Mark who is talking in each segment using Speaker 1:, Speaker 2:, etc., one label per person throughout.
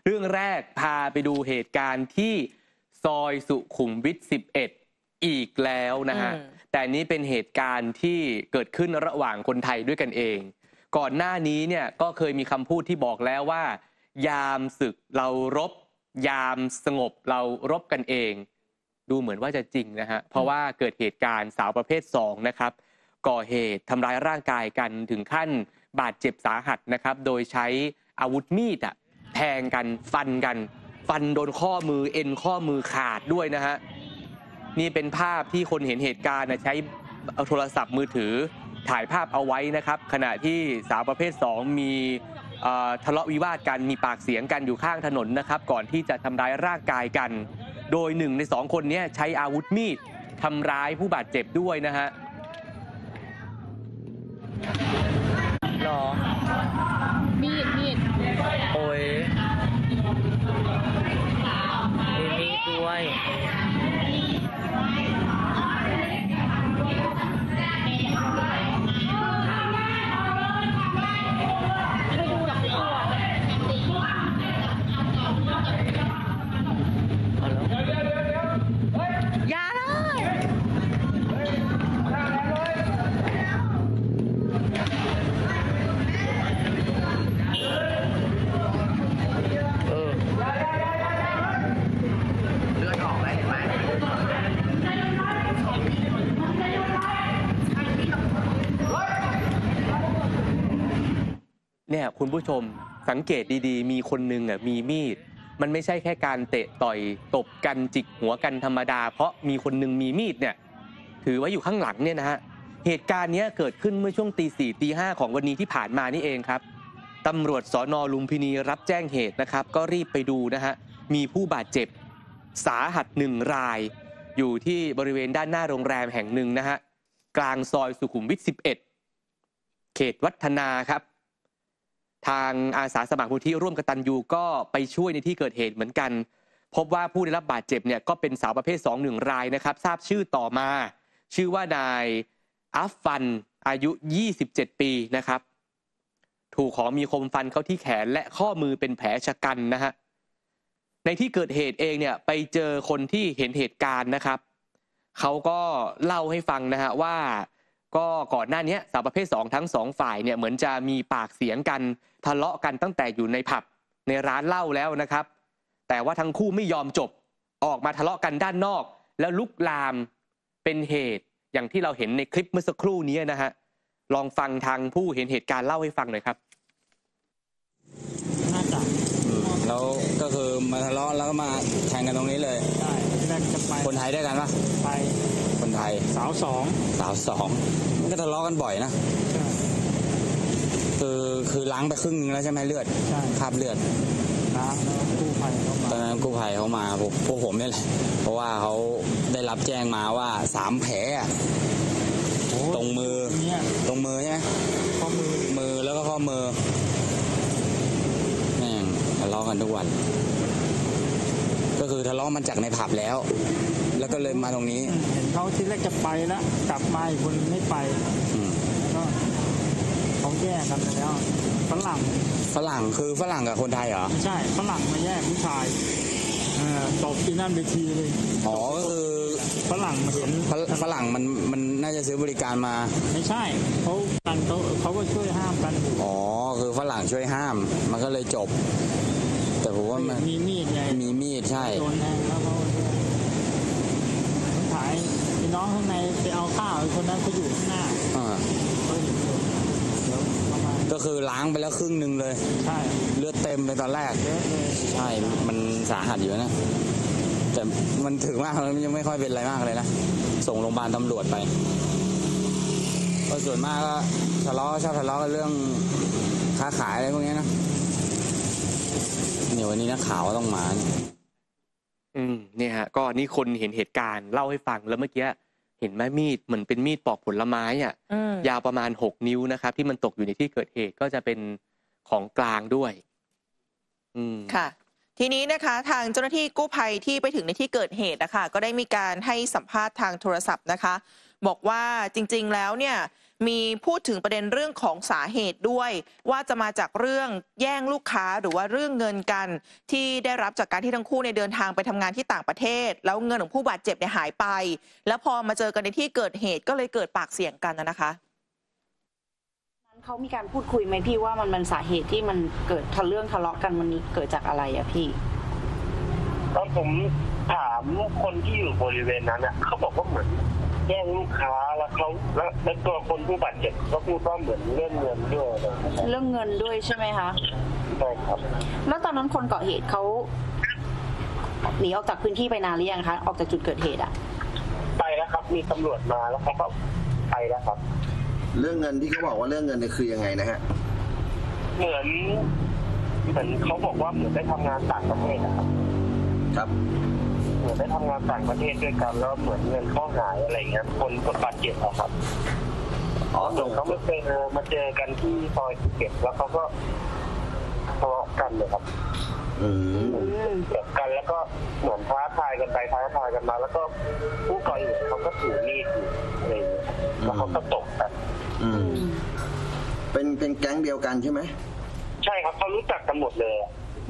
Speaker 1: เรื่องแรกพาไปดูเหตุการณ์ที่ซอยสุขุมวิท 11 อีกแล้วนะฮะแต่นี้เป็นเหตุการณ์ที่เกิดขึ้นระหว่างคนไทยด้วยกันเองก่อนหน้านี้เนี่ยก็เคยมีคำพูดที่บอกแล้วว่ายามศึกเรารบยามสงบเรารบกันเองดูเหมือนว่าจะจริงนะฮะเพราะว่าเกิดเหตุการณ์สาวประเภท2นะครับก่อเหตุทำร้ายร่างกายกันถึงขั้นบาดเจ็บสาหัสนะครับโดยใช้อาวุธมีดแทงกันฟันโดนข้อมือเอ็นข้อมือขาดด้วยนะฮะนี่เป็นภาพที่คนเห็นเหตุการณ์ใช้โทรศัพท์มือถือถ่ายภาพเอาไว้นะครับขณะที่สาวประเภท2มีทะเลาะวิวาทกันมีปากเสียงกันอยู่ข้างถนนนะครับก่อนที่จะทำร้ายร่างกายกันโดย1 ใน 2คนนี้ใช้อาวุธมีดทำร้ายผู้บาดเจ็บด้วยนะฮะ
Speaker 2: หรอมีดโอ้ยมีมีดด้วยอย่าเลย
Speaker 1: เนี่ยคุณผู้ชมสังเกตดีๆมีคนนึงมีมีดมันไม่ใช่แค่การเตะต่อยตบกันจิกหัวกันธรรมดาเพราะมีคนนึงมีมีดเนี่ยถือไว้อยู่ข้างหลังเนี่ยนะฮะเหตุการณ์นี้เกิดขึ้นเมื่อช่วงตี 4 ตี 5ของวันนี้ที่ผ่านมานี่เองครับตำรวจสน.ลุมพินีรับแจ้งเหตุนะครับก็รีบไปดูนะฮะมีผู้บาดเจ็บสาหัส1 รายอยู่ที่บริเวณด้านหน้าโรงแรมแห่งหนึ่งนะฮะกลางซอยสุขุมวิท 11 เขตวัฒนาครับทางอาสาสมัครมูลที่ร่วมกตัญญูก็ไปช่วยในที่เกิดเหตุเหมือนกันพบว่าผู้ได้รับบาดเจ็บเนี่ยก็เป็นสาวประเภท2 1 รายนะครับทราบชื่อต่อมาชื่อว่านายอัฟฟันอายุ27 ปีนะครับถูกของมีคมฟันเข้าที่แขนและข้อมือเป็นแผลชะกันนะฮะในที่เกิดเหตุเองเนี่ยไปเจอคนที่เห็นเหตุการณ์นะครับเขาก็เล่าให้ฟังนะฮะว่าก็ก่อนหน้านี้สาวประเภท2ทั้ง2ฝ่ายเนี่ยเหมือนจะมีปากเสียงกันทะเลาะกันตั้งแต่อยู่ในผับในร้านเหล้าแล้วนะครับแต่ว่าทั้งคู่ไม่ยอมจบออกมาทะเลาะกันด้านนอกแล้วลุกลามเป็นเหตุอย่างที่เราเห็นในคลิปเมื่อสักครู่นี้นะฮะลองฟังทางผู้เห็นเหตุการณ์เล่าให้ฟังหน่อยครับ
Speaker 2: น่าจะ
Speaker 3: แล้วก็คือมาทะเลาะแล้วก็มาแทงกันตรงนี้เลย
Speaker 2: ใช่ที่แรกจะไป
Speaker 3: คนไทยด้วยกันปะ
Speaker 2: ไป
Speaker 3: คนไทย
Speaker 2: สาว2
Speaker 3: มันก็ทะเลาะกันบ่อยนะคือล้างไปครึ่งนึงแล้วใช่ไหมเลือดคราบเลือด
Speaker 2: ล้างแล้วกู้ภัยเข้ามา
Speaker 3: ตอนนั้นกู้ภัยเขามาพวกผมนี่แหละเพราะว่าเขาได้รับแจ้งมาว่า3 แผลตรงมือใช่ไหม
Speaker 2: ข้อมือ
Speaker 3: แล้วก็ข้อมือแม่งทะเลาะกันทุกวันก็คือทะเลาะมันจากในผับแล้วก็เลยมาตรงนี้
Speaker 2: เห็นเขาที่แรกจะไปแล้วกลับมาอีกคนไม่ไปก็เขาแยกกันแล้วฝรั่ง
Speaker 3: คือฝรั่งกับคนไทยเหรอ
Speaker 2: ใช่ฝรั่งมาแยกผู้ชายตบที่นั่นไปทีเลย
Speaker 3: อ๋อก็คือ
Speaker 2: ฝรั่งมาเห็น
Speaker 3: ฝรั่งมันน่าจะซื้อบริการมา
Speaker 2: ไม่ใช่เขาก็ช่วยห้ามกัน
Speaker 3: อ๋อคือฝรั่งช่วยห้ามมันก็เลยจบแต่ผมว่ามัน
Speaker 2: มีมีดไง
Speaker 3: มีมีดใช่
Speaker 2: โดนแทงแล้วเขาถ่ายพี่น้องข้างในไปเอาข้าวคนนั้นเขาอยู่ข้างหน้า
Speaker 3: ก็คือล้างไปแล้วครึ่งนึงเลย
Speaker 2: ใช่
Speaker 3: เลือดเต็มเลยตอนแรกใช่มันสาหัสอยู่นะแต่มันถึงมากแล้วยังไม่ค่อยเป็นอะไรมากเลยนะส่งโรงพยาบาลตำรวจไปก็ส่วนมากก็ชอบทะเลาะกันเรื่องค้าขายอะไรพวกนี้นะเนี่ยวันนี้นักข่าวต้องมา
Speaker 1: เนี่ยฮะก็นี่คนเห็นเหตุการณ์เล่าให้ฟังแล้วเมื่อกี้เห็นไหมมีดเหมือนเป็นมีดปอกผลไม้ยาวประมาณ6 นิ้วนะครับที่มันตกอยู่ในที่เกิดเหตุก็จะเป็นของกลางด้วย
Speaker 4: ค่ะทีนี้นะคะทางเจ้าหน้าที่กู้ภัยที่ไปถึงในที่เกิดเหตุนะคะก็ได้มีการให้สัมภาษณ์ทางโทรศัพท์นะคะบอกว่าจริงๆแล้วเนี่ยมีพูดถึงประเด็นเรื่องของสาเหตุด้วยว่าจะมาจากเรื่องแย่งลูกค้าหรือว่าเรื่องเงินกันที่ได้รับจากการที่ทั้งคู่เดินทางไปทำงานที่ต่างประเทศแล้วเงินของผู้บาดเจ็บหายไปแล้วพอมาเจอกันในที่เกิดเหตุก็เลยเกิดปากเสียงกันนะคะ
Speaker 5: เขามีการพูดคุยไหมพี่ว่ามันสาเหตุที่มันเกิดเรื่องทะเลาะกันวันนี้เกิดจากอะไรอะพี่
Speaker 6: แล้วผมถามคนที่อยู่บริเวณนั้นอ่ะเขาบอกว่าเหมือนแย่งลูกค้าแล้วแล้วตัวคนผู้บาดเจ็บก็พูดว่าเหมือนเรื่องเงินด้วย
Speaker 5: เรื่องเงินด้วยใช่ไหมคะ
Speaker 6: ใช่ครับ
Speaker 5: แล้วตอนนั้นคนเกาะเหตุเขาหนีออกจากพื้นที่ไปนานหรือยังคะออกจากจุดเกิดเหตุอะ
Speaker 6: ไปแล้วครับมีตำรวจมาแล้วเขาก็ไปแล้วครับ
Speaker 7: เรื่องเงินที่เขาบอกว่าเรื่องเงินเนี่ยคือยังไงนะฮะ
Speaker 6: เหมือนเขาบอกว่าเหมือนได้ทำงานต่างประเทศนะครับ
Speaker 7: ครับ
Speaker 6: เหมือนได้ทำงานต่างประเทศด้วยกันแล้วเหมือนเงินเข้าหายอะไรเงี้ยคนบาดเจ็บครับเขามาเจอกันที่ซอยภูเก็ตแล้วเขาก็ทะเลาะกันเลยครับเกิดกันแล้วก็เหมือนท้าทายกันไปท้าทายกันมาแล้วก็ผู้ก่อเหตุเขาก็ถือมีดอะไรแล้วเขาก็ตบกัน
Speaker 7: เป็นแก๊งเดียวกันใช่ไหม
Speaker 6: ใช่ครับเขารู้จักกันหมดเลย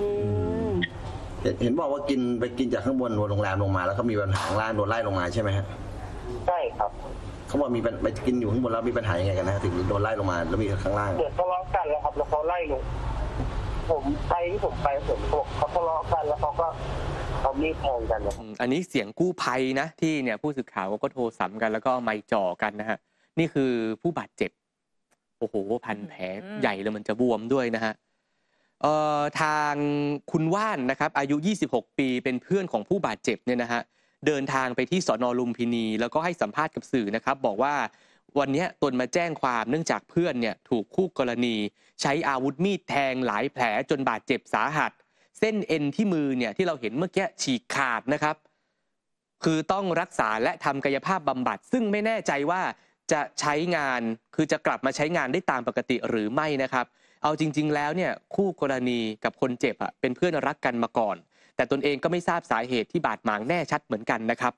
Speaker 7: เห็นบอกว่าไปกินจากข้างบนโรงแรมลงมาแล้วเขามีปัญหาข้างล่างโดนไล่ลงมาใช่ไหมฮะ
Speaker 6: ใช่ครับ
Speaker 7: เขาบอกมีไปกินอยู่ข้างบนแล้วมีปัญหายังไงกันนะถึงโดนไล่ลงมาแล้วมีข้างล่าง
Speaker 6: เกิดทะเลาะกันแล้วครับแล้วเขาไล่ลงผมไปเขาทะเลาะกันแล้วเขาก็เอามีดแทงกัน
Speaker 1: อันนี้เสียงกู้ภัยนะที่เนี่ยผู้สื่อข่าวก็โทรสัมกันแล้วก็ไมค์จ่อกันนะฮะนี่คือผู้บาดเจ็บโอ้โหพันแผลใหญ่เลยมันจะบวมด้วยนะฮะทางคุณว่านนะครับอายุ26ปีเป็นเพื่อนของผู้บาดเจ็บเนี่ยนะฮะเดินทางไปที่สน.ลุมพินีแล้วก็ให้สัมภาษณ์กับสื่อนะครับบอกว่าวันนี้ตนมาแจ้งความเนื่องจากเพื่อนเนี่ยถูกคู่กรณีใช้อาวุธมีดแทงหลายแผลจนบาดเจ็บสาหัสเส้นเอ็นที่มือเนี่ยที่เราเห็นเมื่อกี้ฉีกขาดนะครับคือต้องรักษาและทำกายภาพบำบัดซึ่งไม่แน่ใจว่าจะใช้งานคือจะกลับมาใช้งานได้ตามปกติหรือไม่นะครับเอาจริงๆแล้วเนี่ยคู่กรณีกับคนเจ็บเป็นเพื่อนรักกันมาก่อนแต่ตนเองก็ไม่ทราบสาเหตุที่บาดหมางแน่ชัดเหมือนกันนะครับ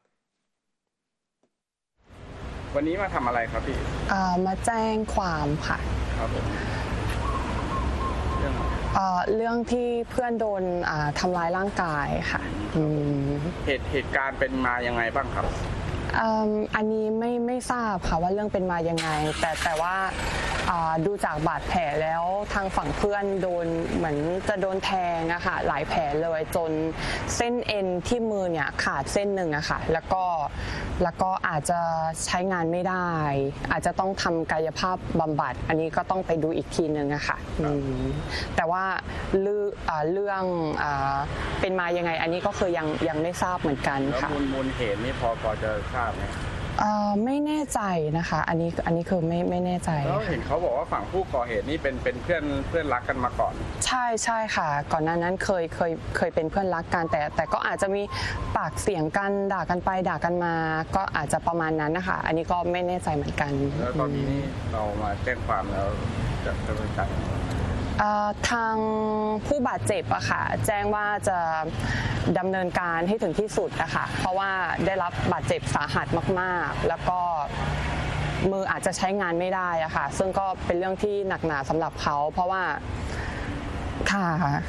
Speaker 8: วันนี้มาทำอะไรครับพี่
Speaker 9: มาแจ้งความค่ะ
Speaker 8: ครับผม
Speaker 9: เรื่องที่เพื่อนโดนทำร้ายร่างกายค่ะ
Speaker 8: เหตุการณ์เป็นมายังไงบ้างครับ
Speaker 9: อันนี้ไม่ทราบค่ะว่าเรื่องเป็นมายังไงแต่ว่าดูจากบาดแผลแล้วทางฝั่งเพื่อนโดนเหมือนจะโดนแทงอะค่ะหลายแผลเลยจนเส้นเอ็นที่มือเนี่ยขาดเส้นหนึ่งอะค่ะแล้วก็อาจจะใช้งานไม่ได้อาจจะต้องทำกายภาพบำบัดอันนี้ก็ต้องไปดูอีกทีนึงอะค่ะแต่ว่าเรื่องเป็นมายังไงอันนี้ก็คือยังไม่ทราบเหมือนกันค่ะ
Speaker 8: แล้วมูลเหตุนี่พอจะทราบไหม
Speaker 9: ไม่แน่ใจนะคะอันนี้คือไม่แน่ใจ
Speaker 8: แล้วเห็นเขาบอกว่าฝั่งผู้ก่อเหตุนี่เป็นเพื่อนรักกันมาก่อน
Speaker 9: ใช่ค่ะก่อนหน้านั้นเคยเป็นเพื่อนรักกันแต่ก็อาจจะมีปากเสียงกันด่ากันไปด่ากันมาก็อาจจะประมาณนั้นนะคะอันนี้ก็ไม่แน่ใจเหมือนกัน
Speaker 8: แล้วตอนนี้เรามาแจ้งความแล้วจะดำเนินการ
Speaker 9: ทางผู้บาดเจ็บอะค่ะแจ้งว่าจะดำเนินการให้ถึงที่สุดนะคะเพราะว่าได้รับบาดเจ็บสาหัสมากๆแล้วก็มืออาจจะใช้งานไม่ได้อะค่ะซึ่งก็เป็นเรื่องที่หนักหนาสำหรับเขาเพราะว่าค่ะ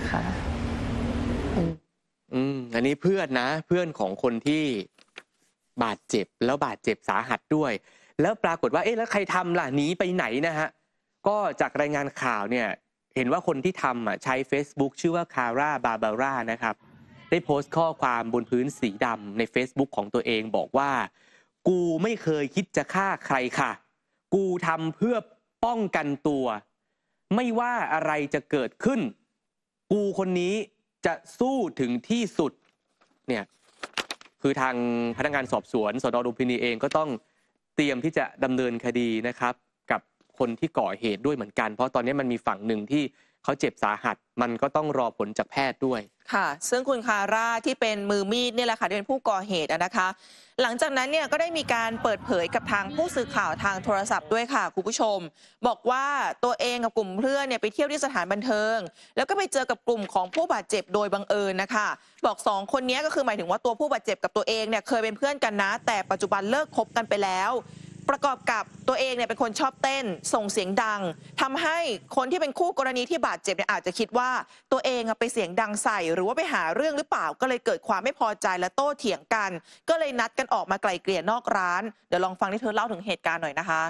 Speaker 1: อันนี้เพื่อนนะเพื่อนของคนที่บาดเจ็บแล้วบาดเจ็บสาหัสด้วยแล้วปรากฏว่าแล้วใครทำล่ะหนีไปไหนนะฮะก็จากรายงานข่าวเนี่ยเห็นว่าคนที่ทำใช้ Facebook ชื่อว่าคาร่าบาบาร่านะครับได้โพสต์ข้อความบนพื้นสีดำใน Facebook ของตัวเองบอกว่ากูไม่เคยคิดจะฆ่าใครค่ะกูทำเพื่อป้องกันตัวไม่ว่าอะไรจะเกิดขึ้นกูคนนี้จะสู้ถึงที่สุดเนี่ยคือทางพนักงานสอบสวนสน.ลุมพินีเองก็ต้องเตรียมที่จะดำเนินคดีนะครับกับคนที่ก่อเหตุด้วยเหมือนกันเพราะตอนนี้มันมีฝั่งหนึ่งที่เขาเจ็บสาหัสมันก็ต้องรอผลจากแพทย์ด้วย
Speaker 4: ค่ะซึ่งคุณคาร่าที่เป็นมือมีดนี่แหละค่ะที่เป็นผู้ก่อเหตุนะคะหลังจากนั้นเนี่ยก็ได้มีการเปิดเผยกับทางผู้สื่อข่าวทางโทรศัพท์ด้วยค่ะคุณผู้ชมบอกว่าตัวเองกับกลุ่มเพื่อนเนี่ยไปเที่ยวที่สถานบันเทิงแล้วก็ไปเจอกับกลุ่มของผู้บาดเจ็บโดยบังเอิญนะคะบอก2คนนี้ก็คือหมายถึงว่าตัวผู้บาดเจ็บกับตัวเองเนี่ยเคยเป็นเพื่อนกันนะแต่ปัจจุบันเลิกคบกันไปแล้วประกอบกับตัวเองเนี่ยเป็นคนชอบเต้นส่งเสียงดังทำให้คนที่เป็นคู่กรณีที่บาดเจ็บเนี่ยอาจจะคิดว่าตัวเองไปเสียงดังใส่หรือว่าไปหาเรื่องหรือเปล่าก็เลยเกิดความไม่พอใจและโต้เถียงกันก็เลยนัดกันออกมาไกลเกลี่ยนอกร้านเดี๋ยวลองฟังที่เธอเล่าถึงเหตุการณ์หน่อยนะคะ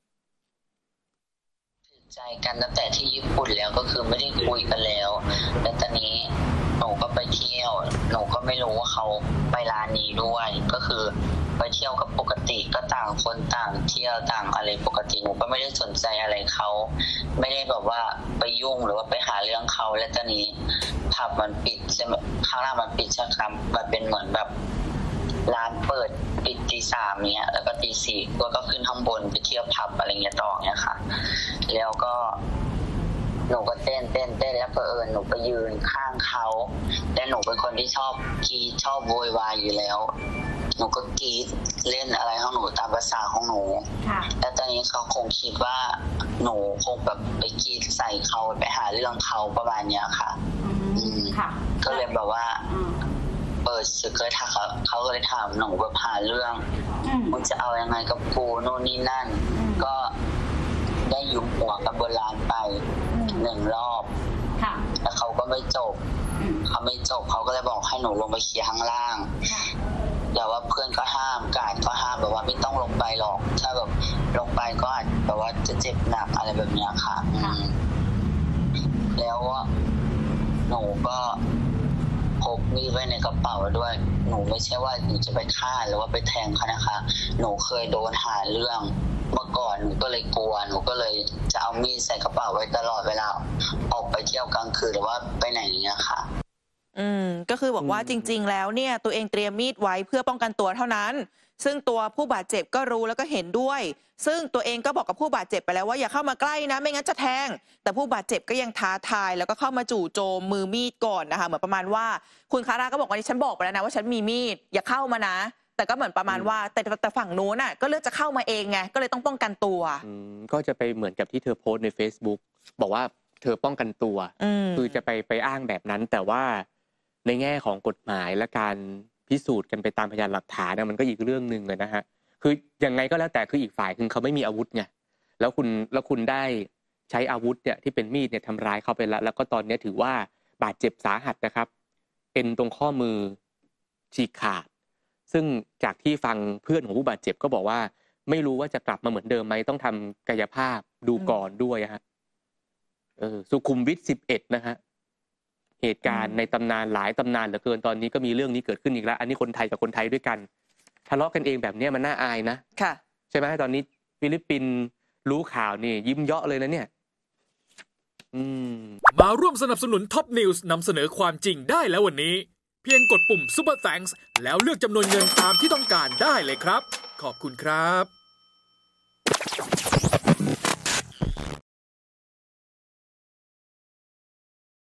Speaker 10: ใจกันตั้งแต่ที่ญี่ปุ่นแล้วก็คือไม่ได้คุยกันแล้วแล้วตอนนี้หนูก็ไปเที่ยวหนูก็ไม่รู้ว่าเขาไปร้านนี้ด้วยก็คือไปเที่ยวกับปกติก็ต่างคนต่างเที่ยวต่างอะไรปกติหนูก็ไม่ได้สนใจอะไรเขาไม่ได้แบบว่าไปยุ่งหรือว่าไปหาเรื่องเขาแล้วตอนนี้ผับมันปิดใช่ไหมข้างล่างมันปิดใช่ครับมันเป็นเหมือนแบบร้านเปิดปิดตี 3เนี้ยแล้วก็ตี 4ก็ขึ้นข้างบนไปเที่ยวผับอะไรเงี้ยต่อเนี้ยค่ะแล้วก็หนูก็เต้นแล้วเผอิญหนูไปยืนข้างเขาและหนูเป็นคนที่ชอบกรีดชอบโวยวายอยู่แล้วหนูก็กรีดเล่นอะไรของหนูตามภาษาของหนูแล้วตอนนี้เขาคงคิดว่าหนูคงแบบไปกรีดใส่เขาไปหาเรื่องเขาประมาณเนี้ยค่ะก็เลยแบบว่าเปิดศึกเลยถามเขาก็เลยถามหนูแบบหาเรื่องมึงจะเอายังไงกับกูโน่นนี่นั่นก็ได้ยุบหัวกับบนร้านไป1 รอบแล้วเขาก็ไม่จบเขาก็เลยบอกให้หนูลงไปเคลียร์ข้างล่างแต่ว่าเพื่อนก็ห้ามกาดก็ห้ามแบบว่าไม่ต้องลงไปหรอกถ้าแบบลงไปก็อาจแบบว่าจะเจ็บหนักอะไรแบบนี้ค่ะแล้วหนูก็พกมีดไว้ในกระเป๋าด้วยหนูไม่ใช่ว่าหนูจะไปฆ่าหรือว่าไปแทงเขานะคะหนูเคยโดนหาเรื่องเมื่อก่อนหนูก็เลยกลัวหนูก็เลยจะเอามีดใส่กระเป๋าไว้ตลอดเวลาออกไปเที่ยวกลางคืนหรือว่าไปไหนอย่างเงี้ยค่ะ
Speaker 4: ก็คือบอกว่าจริงๆแล้วเนี่ยตัวเองเตรียมมีดไว้เพื่อป้องกันตัวเท่านั้นซึ่งตัวผู้บาดเจ็บก็รู้แล้วก็เห็นด้วยซึ่งตัวเองก็บอกกับผู้บาดเจ็บไปแล้วว่าอย่าเข้ามาใกล้นะไม่งั้นจะแทงแต่ผู้บาดเจ็บก็ยังท้าทายแล้วก็เข้ามาจู่โจมมือมีดก่อนนะคะเหมือนประมาณว่าคุณคาร่าก็บอกว่าฉันบอกไปแล้วนะว่าฉันมีมีดอย่าเข้ามานะแต่ก็เหมือนประมาณว่าแต่ฝั่งนู้นก็เลือกจะเข้ามาเองไงก็เลยต้องป้องกันตัว
Speaker 1: ก็จะไปเหมือนกับที่เธอโพสต์ใน Facebook บอกว่าเธอป้องกันตัวคือจะไปอ้างแบบนั้นแต่ว่าในแง่ของกฎหมายและการพิสูจน์กันไปตามพยานหลักฐานมันก็อีกเรื่องนึงเลยนะฮะคือยังไงก็แล้วแต่คืออีกฝ่ายคือเขาไม่มีอาวุธไงแล้วคุณได้ใช้อาวุธเนี่ยที่เป็นมีดเนี่ยทำร้ายเขาไปแล้วก็ตอนนี้ถือว่าบาดเจ็บสาหัสนะครับเอ็นตรงข้อมือฉีกขาดซึ่งจากที่ฟังเพื่อนของผู้บาดเจ็บก็บอกว่าไม่รู้ว่าจะกลับมาเหมือนเดิมไหมต้องทำกายภาพดูก่อนด้วยฮะสุขุมวิท11นะฮะเหตุการณ์ในตำนานหลายตำนานเหลือเกินตอนนี้ก็มีเรื่องนี้เกิดขึ้นอีกแล้วอันนี้คนไทยกับคนไทยด้วยกันทะเลาะกันเองแบบนี้มันน่าอายนะ
Speaker 4: ค่ะ
Speaker 1: ใช่ไหมตอนนี้ฟิลิปปินส์รู้ข่าวนี่ยิ้มเยาะเลยนะเนี่ย
Speaker 11: มาร่วมสนับสนุนท็อปนิวส์นำเสนอความจริงได้แล้ววันนี้เพียงกดปุ่ม Super Thanks แล้วเลือกจำนวนเงินตามที่ต้องการได้เลยครับขอบคุณครับ